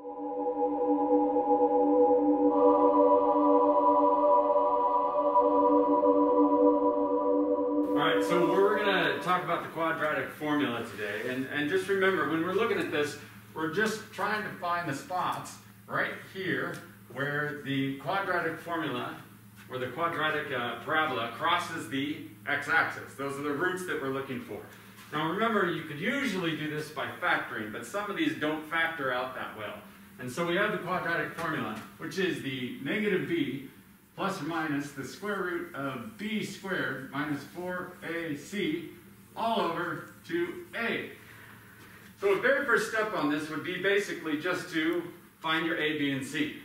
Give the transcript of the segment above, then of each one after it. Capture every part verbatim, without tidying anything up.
Alright, so we're going to talk about the quadratic formula today, and, and just remember, when we're looking at this, we're just trying to find the spots right here where the quadratic formula, where the quadratic uh, parabola crosses the x-axis. Those are the roots that we're looking for. Now remember, you could usually do this by factoring, but some of these don't factor out that well. And so we have the quadratic formula, which is the negative b plus or minus the square root of b squared minus four a c all over two a. So the very first step on this would be basically just to find your a, b, and c.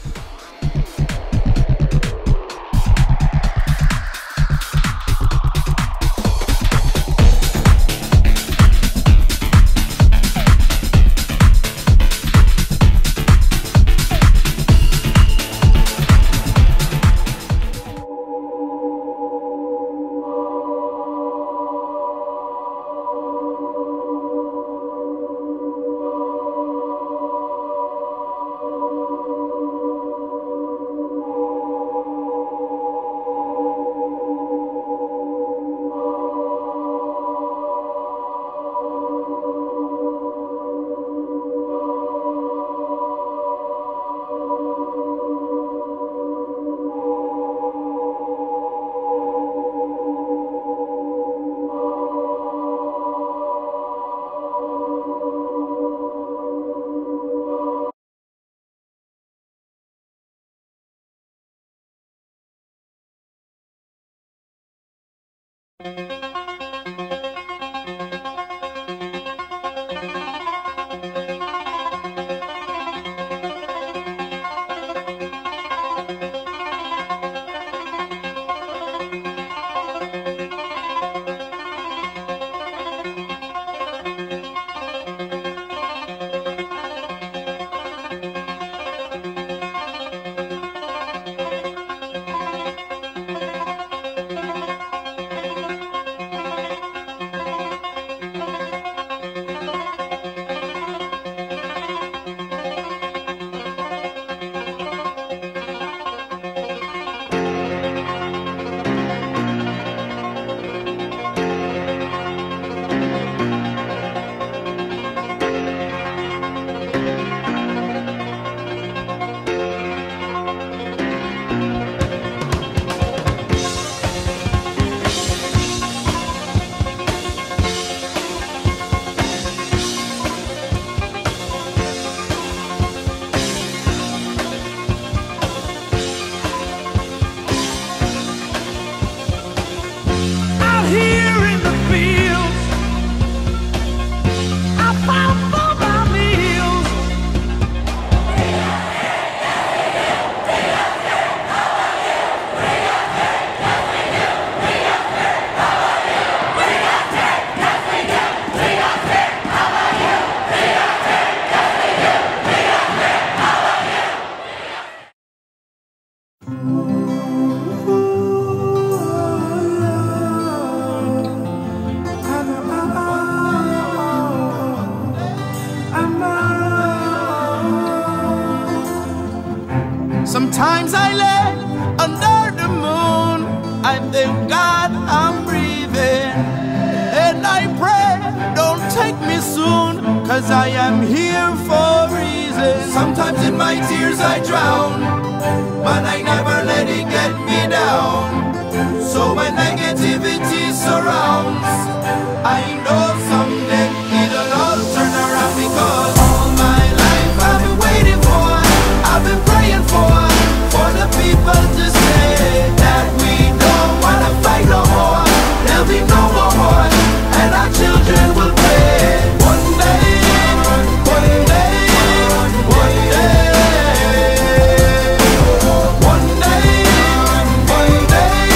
Sometimes I lay under the moon, I thank God I'm breathing, and I pray, don't take me soon, cause I am here for a reason. Sometimes in my tears I drown, but I never let it get me down. So when negativity surrounds, I know someday it'll all turn around, because all my life I've been waiting for, I've been praying for, for the people to say that we don't wanna fight no more. There'll be no more war, and our children will pay. One day, one day, one day, one day, one day.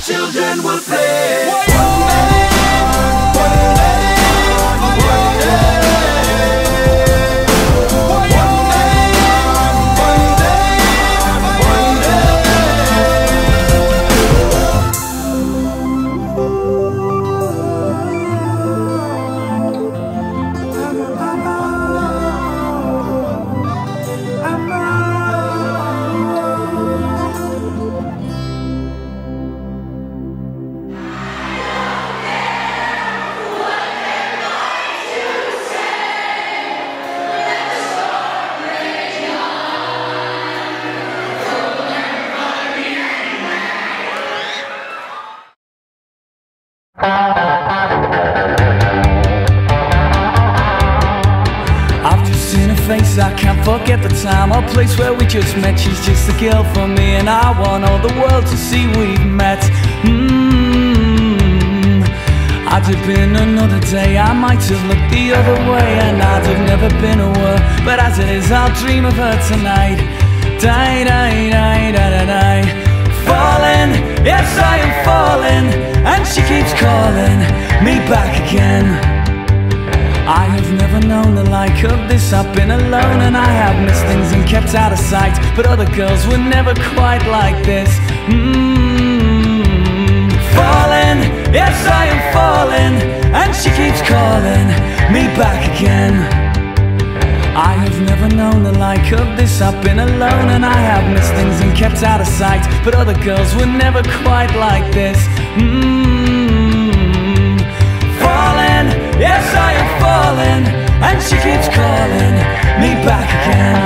children will play. One day, one day, one day. I've just seen her face, I can't forget the time or place where we just met. She's just a girl for me, and I want all the world to see we've met. mm. I'd have been another day, I might have looked the other way, and I'd have never been aware. But as it is, I'll dream of her tonight. Die, die, die, die, die, die. Falling, yes I am falling, and she keeps calling me back again. I have never known the like of this. I've been alone and I have missed things and kept out of sight, but other girls were never quite like this. mm. Falling, yes I am falling, and she keeps calling me back again. I have never known the like of this. I've been alone and I have missed things and kept out of sight, but other girls were never quite like this. mm. Falling, yes I am falling, and she keeps calling me back again.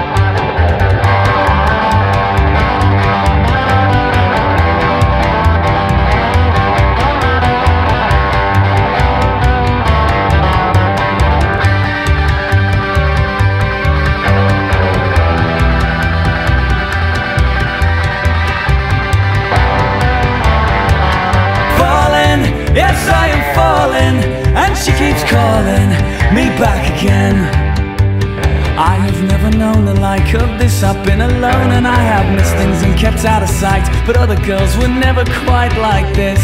Falling, yes I am falling, and she keeps calling me back again. I have never known the like of this. I've been alone and I have missed things and kept out of sight, but other girls were never quite like this.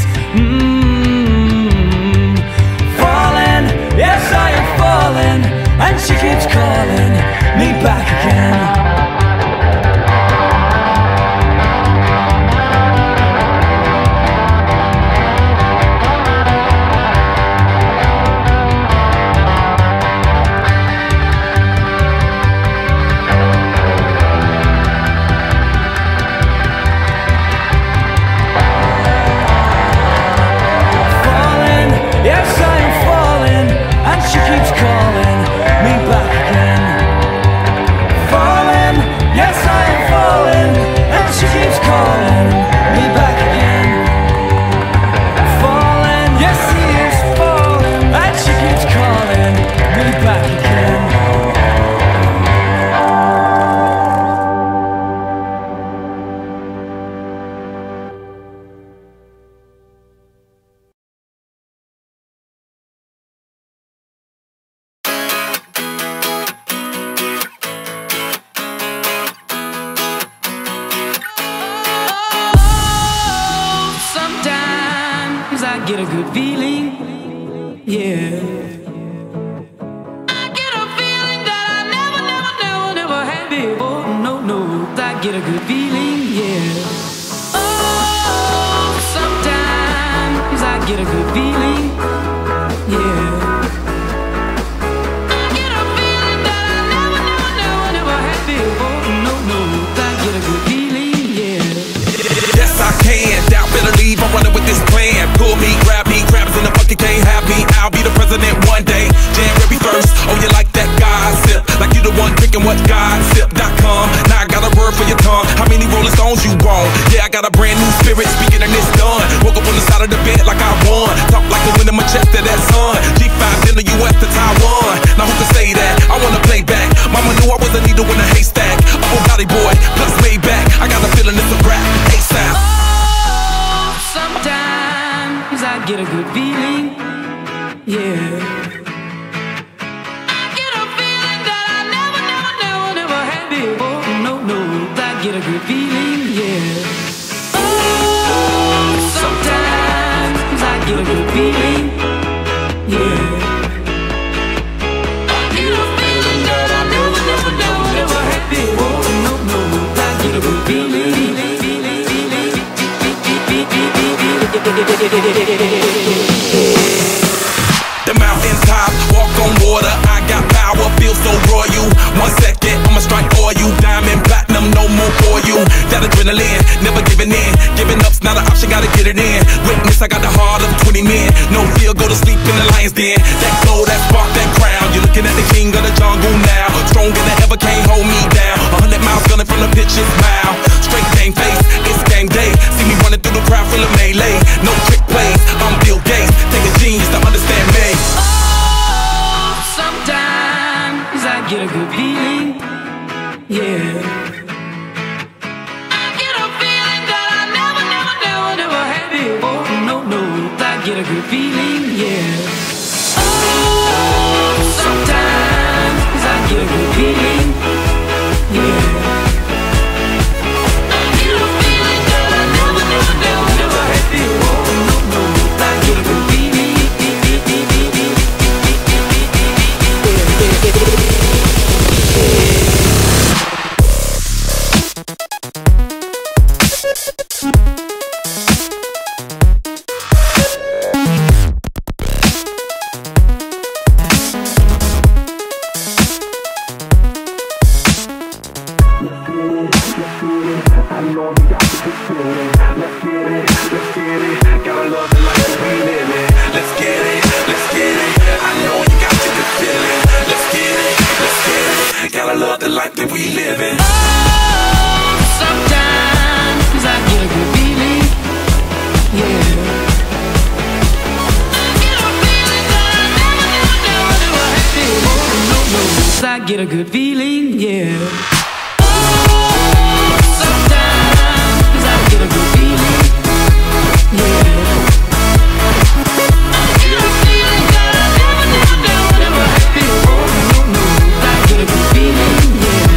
mm. Falling, yes I am falling, and she keeps calling me back again. Get a good feeling, yeah. I get a feeling that I never, never, never, never had before. No, no, I get a good feeling, yeah. Oh, sometimes I get a good feeling, yeah. I get a feeling that I never, never, never, never had before. No, no, I get a good feeling, yeah. Yes, I can. Doubt better leave. I'm running with this plan. Pull me, grab me, crabs in the bucket can't have me. I'll be the president one day. January first. Oh, you like that gossip? Like you the one drinking what gossip dot com. Now I got a word for your tongue. How many Rolling Stones you want? Yeah, I got a brand new spirit speaking and it's done. Woke up on the side of the bed like I won. Talk like the wind in my chest to that sun. G five in the U S to Taiwan. Now who can say that? I wanna play back. Mama knew I was a needle in a haystack. A Bugatti boy, plus Maybach. I got a feeling it's a rap. ASAP. Oh, sometimes I get a good feeling, yeah. I get a feeling that I never, never, never, never had before. No, no, I get a good feeling, yeah. Oh, sometimes The mountaintop, walk on water, I got power, feel so royal. One second, I'ma strike for you. Diamond, platinum, no more for you. That adrenaline, never giving in. Giving up's not an option, gotta get it in. Witness, I got the heart of twenty men. No fear, go to sleep in the lion's den. That glow, that spark, that crown. You're looking at the king of the jungle now. Stronger than ever, can't hold me down. A hundred miles gunning from the pitcher's mile. Straight game face, it's game day. See me running through the crowd full of melee. No trick plays, I'm Bill Gates. Take a genius to understand me. Oh, sometimes I get a good feeling, yeah. I get a feeling that I never, never, never, never had before. No, no, I get a good feeling, yeah. Oh, sometimes I get a good feeling, yeah. I get a feeling that I never, never, never, never had before. No, no, I get a good feeling. Get a good feeling, yeah. Oh, sometimes I get a good feeling, yeah. I get a feeling that I never, never, never, never had before. No, no, I get a good feeling, yeah.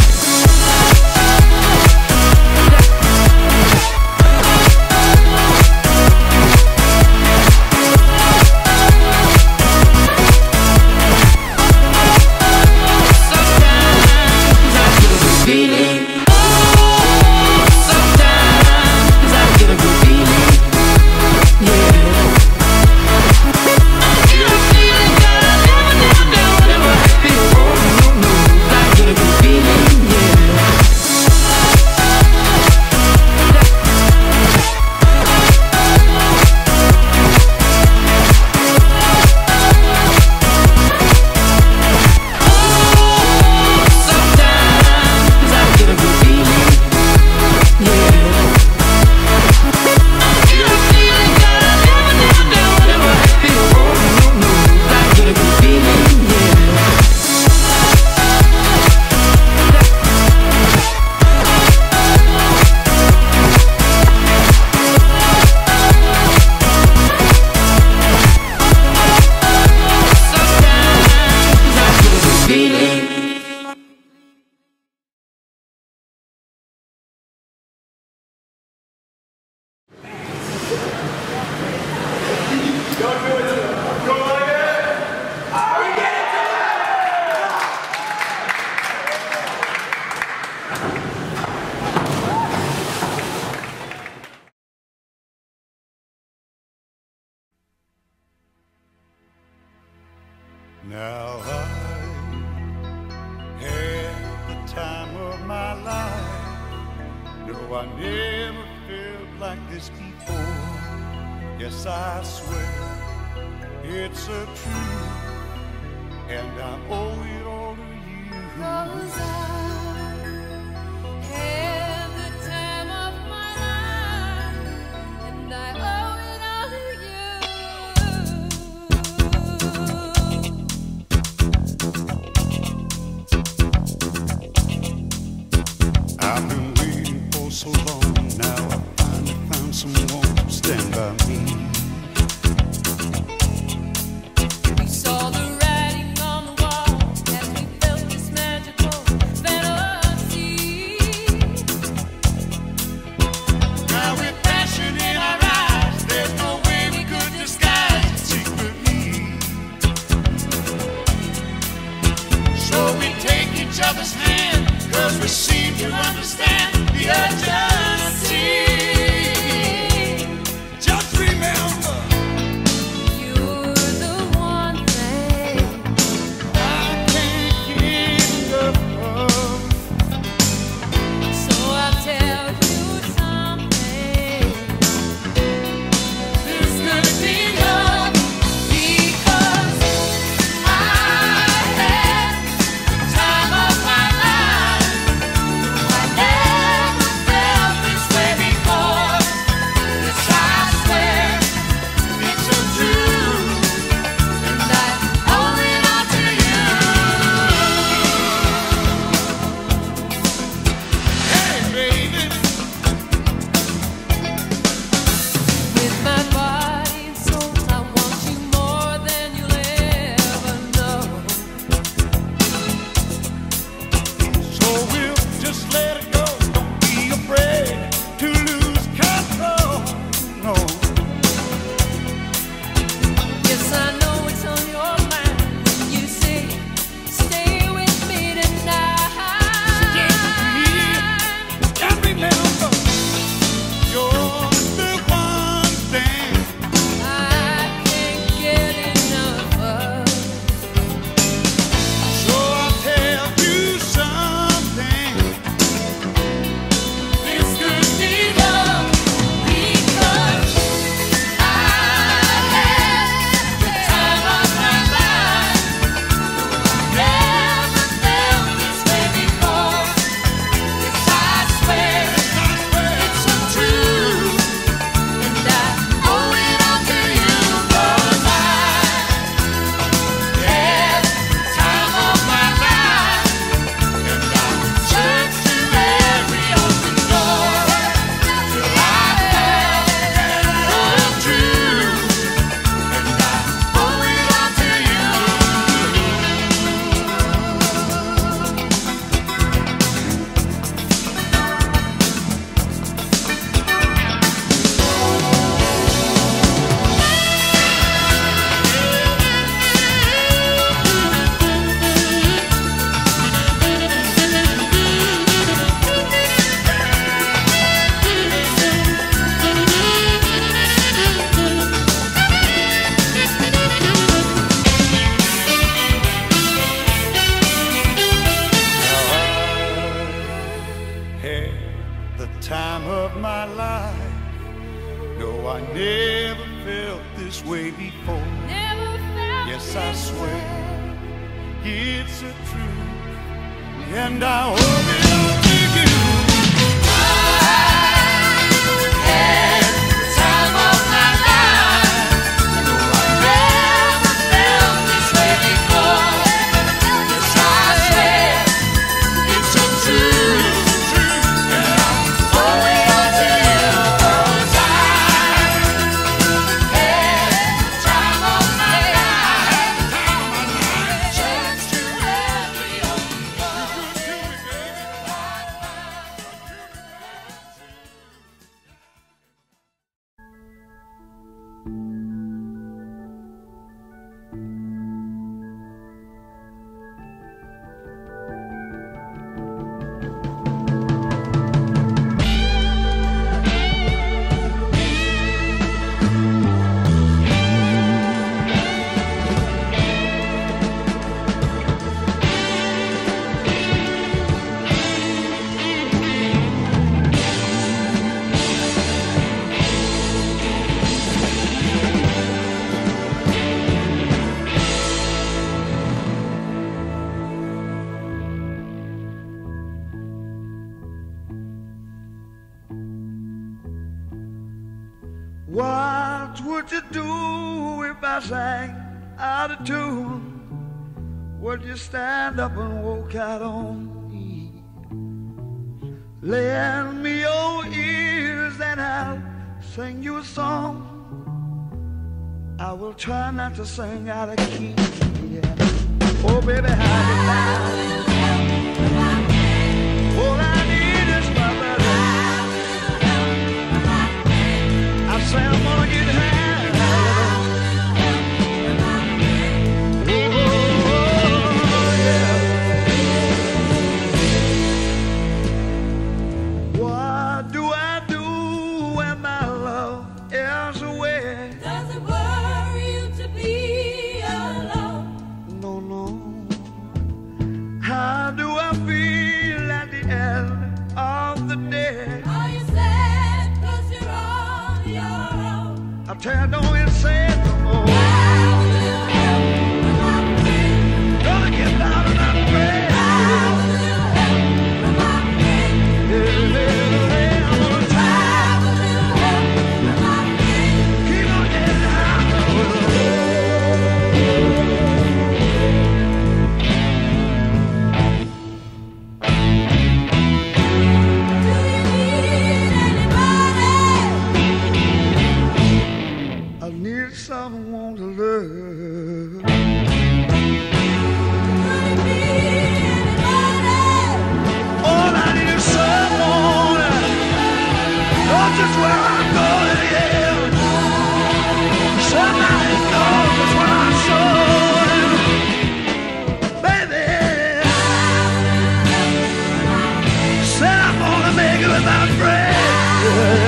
Now I had the time of my life. No, I never felt like this before. Yes, I swear it's a truth, and I owe it all to you. 'Cause I had the time of my life, and I owe it all to you. I've been waiting for so long. Now I finally found someone to stand by me. We saw the writing on the wall as we felt this magical fantasy. Now with passion in our eyes, there's no way we could disguise it secretly. So we take each other's hand, 'cause we seem to understand the urgency. Just remember my life. No, I never felt this way before. Never felt Yes, I this swear way. it's a truth, and I hope it'll make you. What would you do if I sang out of tune? Would you stand up and walk out on me? Lend me your ears and I'll sing you a song. I will try not to sing out of key. Yeah. Oh, baby, how you like? All I need is my brother. I say I'm gonna get high. Oh, yeah. What do I do when my love is away? Does it worry you to be alone? No, no. How do I feel at the end of the day? Are you sad 'cause you're on your own? I tell you, don't even say it no more. How will you help when I'm free? Gonna get down and I'm afraid. How will you help when I'm free? Yeah, yeah, yeah, I'm gonna try. How will you help when I'm free? Keep on getting high. Do you need anybody? I need someone to love. Could it be anybody? All I need is someone that knows just where I'm going, yeah. Somebody knows just where I'm going, baby. Said I'm gonna make it with my friend.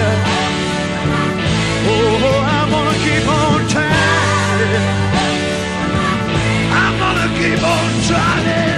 Oh, I'm gonna keep on trying. I'm gonna keep on trying.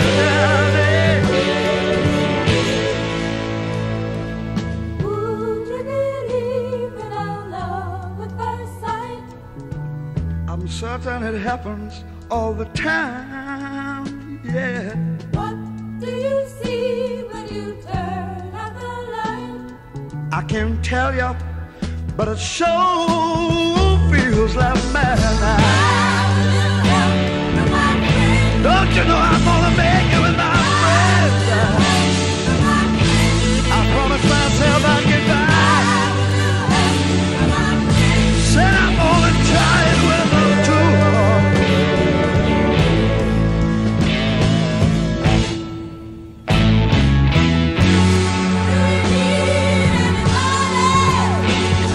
Would you believe in our love at first sight? I'm certain it happens all the time, yeah. What do you see when you turn out the light? I can't tell you, but it sure feels like madness. How will you help when I'm free? Don't you know I'm gonna make it with my friends? When I'm free? I promised myself I'd get back. How will you help when I'm free? Said I'm gonna try it with them too. Do you need anybody?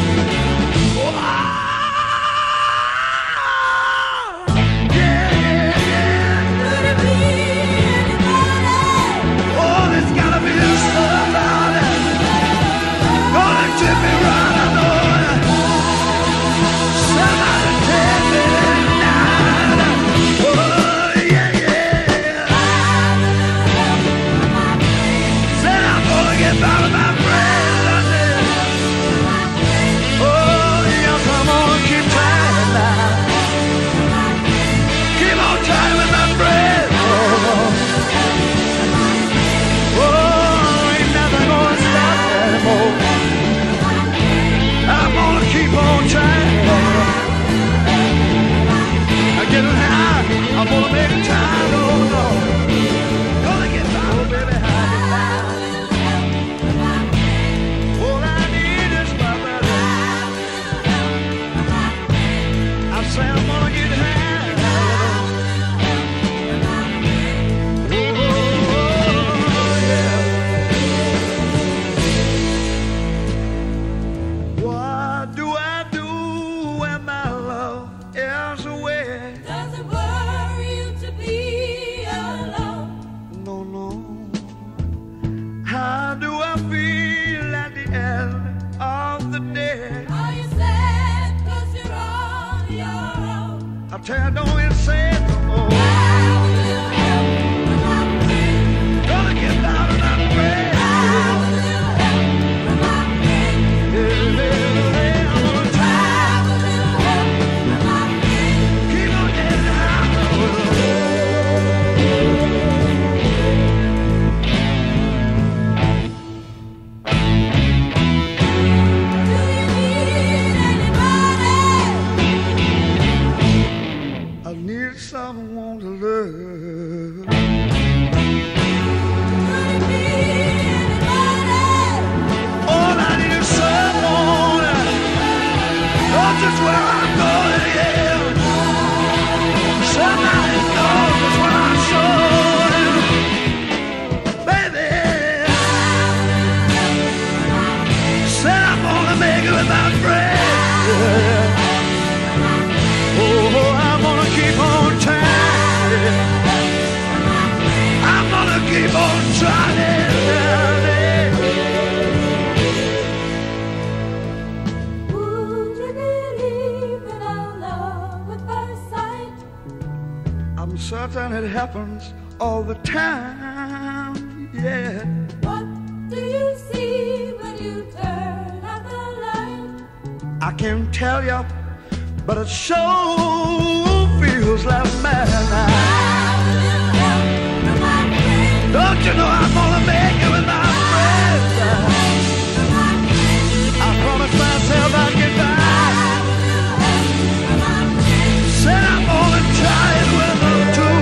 Yeah, yeah, yeah. Could it be anybody? Oh, there's gotta be somebody gonna tip me right, I know it. Somebody take me tonight. Oh, yeah, yeah. Said I'm gonna get by with my friends. I said, What do I do when my love is away? Does it worry you to be alone? No, no. How do I feel at the end of the day? Are you sad 'cause you're on your own? I tell you, don't you say no more. How will you help when I'm free? Gonna get out of my way. How will you help when I'm free? Yeah, yeah, yeah, I'm gonna try. How will you help when I'm free? Keep on getting out. Do you need anybody? I need someone to love. Could it be anybody? All I need is someone. Know just where I'm going, yeah. Somebody knows just where I'm going. Baby, said I'm gonna make it with my friend. Oh, I'm gonna keep on trying. I'm gonna keep on trying. Would you believe in our love at first sight? I'm certain it happens all the time, yeah. What do you see when you turn out the light? I can't tell you, but it sure feels like madness. How will you help when I'm free? Don't you know I'm gonna make it with my friends? When I'm free? I promised myself I'd get back. How will you help when I'm free? Said I'm gonna try it with them too.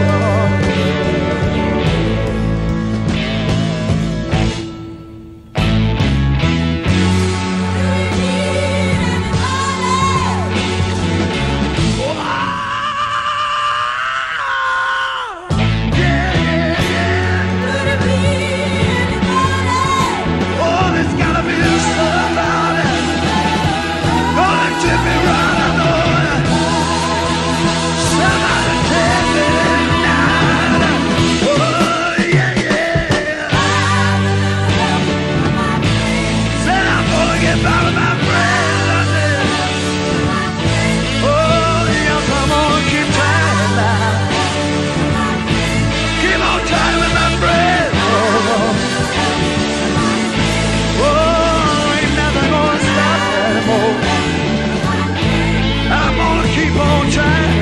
Do you need anybody? Yeah, yeah, yeah. Could it be anybody? Oh, there's gotta be somebody gonna tip me right, I know it. Somebody take me tonight. Oh, yeah, yeah. Said I'm gonna get by with my friends, I said. Oh, yes, I'm gonna keep trying now. Keep on trying with my friends. Oh, oh, ain't nothing gonna stop anymore. I'm gonna keep on trying.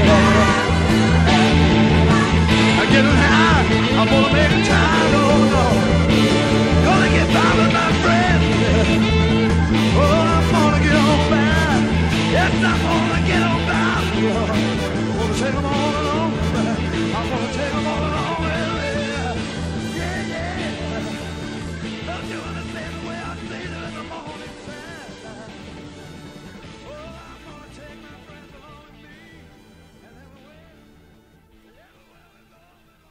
I'm getting high. I'm gonna make a time. Oh, no. Gonna get by with my friends. Oh, I'm gonna get on by. Yes, I'm gonna get on by. I'm gonna take them all along. I'm gonna take them all along. Yeah, yeah. Don't you understand the way I feel in the morning time? Oh, I'm gonna take my friends along with me. And everywhere, everywhere we go,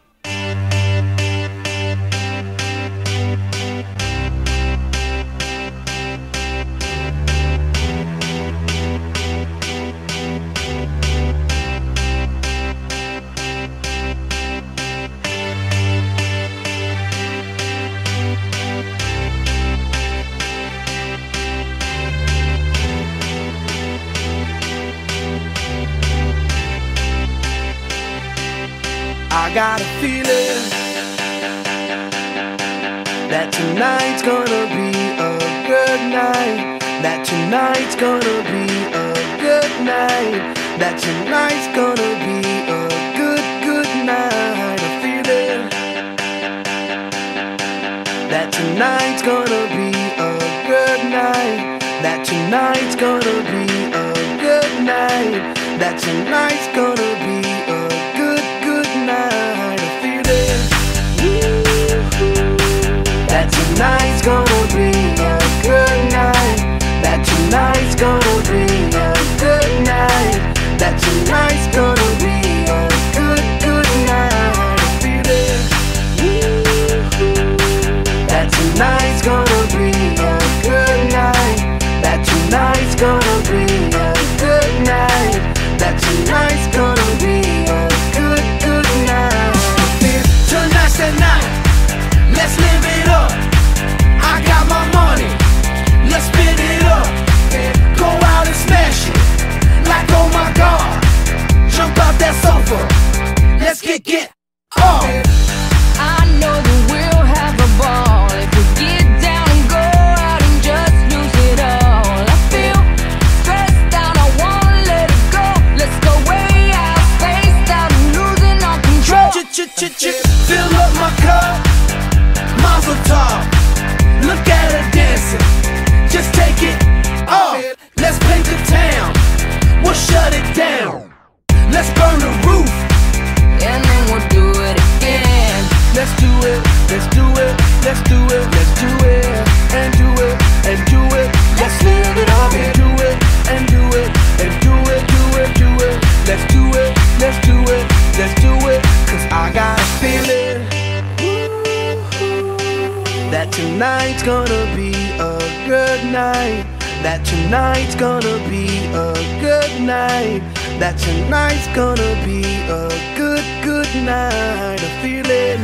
I got a feeling that tonight's gonna be a good night. That tonight's gonna be a good night. That tonight's gonna be a good, good night. A feeling that tonight's gonna be a good night. That tonight's gonna be a good night. That tonight's gonna be a good, good night. A feeling that tonight's gonna be a good night. That tonight's gonna be a good night. That tonight's gonna be a good, good night. A feeling that tonight's gonna be a good night. That tonight's that tonight's gonna be a good night, that tonight's gonna be a good, good night. A feeling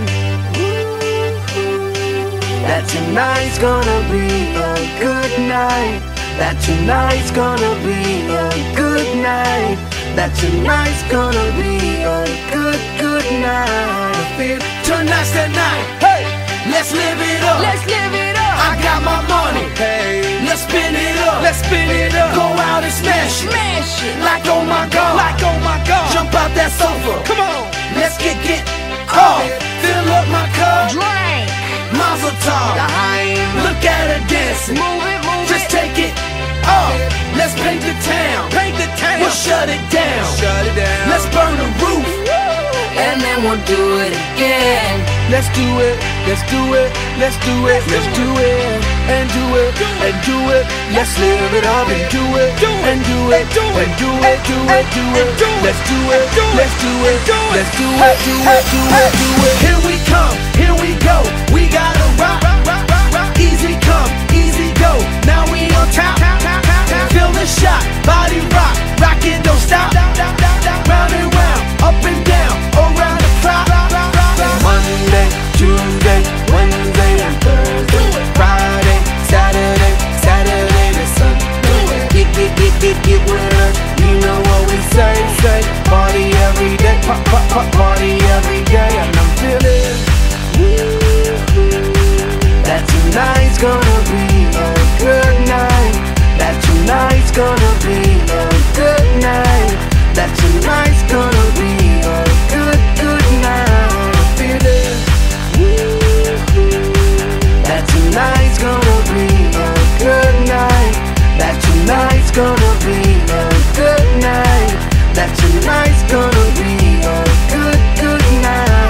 that tonight's gonna be a good night, that tonight's gonna be a good night, that tonight's gonna be a good, good night. I feel tonight's the night. Hey, let's live it up. Let's live it up. I got my money. Hey, let's spin it up. Let's spin it up. Go out and smash it. Smash it. Like oh my God. Like oh my God. Jump out that sofa. Come on. Let's get get off. Fill up my cup. Drink. Mazel tov. Look at her dancing. Move it, move Just it. take it off. Let's paint the town. Paint the town. We'll shut it down. Shut it down. Let's burn the roof. And then we'll do it again. Let's do it. Let's do it. Let's do it. Let's do it. And do it. And do it. Let's live it up and do it. And do it. And do it. Do it. Do it. Let's do it. Let's do it. Let's do it. Do it. Do it. Do it. Here we come. Here we go. We gotta rock. Easy come. Easy go. Now we on top. Feel the shot. Body rock. Rock it. Don't stop. Round and round. Up and down. Around the clock. Monday, Tuesday, Wednesday, and Thursday, Friday, Saturday, Saturday to Sunday. Get, get, get, get, get with us. You know what we say, say. Party every day, pop, pop, pop, party every day. And I'm feeling that tonight's gonna be a good night. That tonight's gonna be a good night. That tonight's gonna be a good, good night. Feeling that tonight's gonna be a good night. That tonight's gonna be a good night. That tonight's gonna be a good, good night.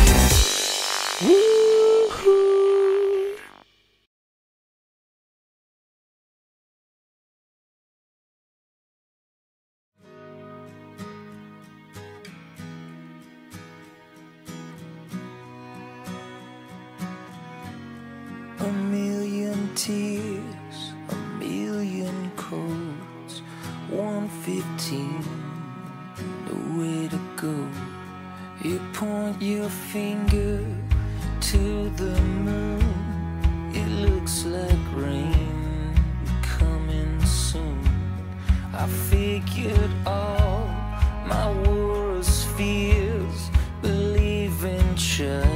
A million tears, a million codes, one fifteen, nowhere to go. You point your finger to the moon, it looks like rain coming soon. I figured all my worst fears, believe in child.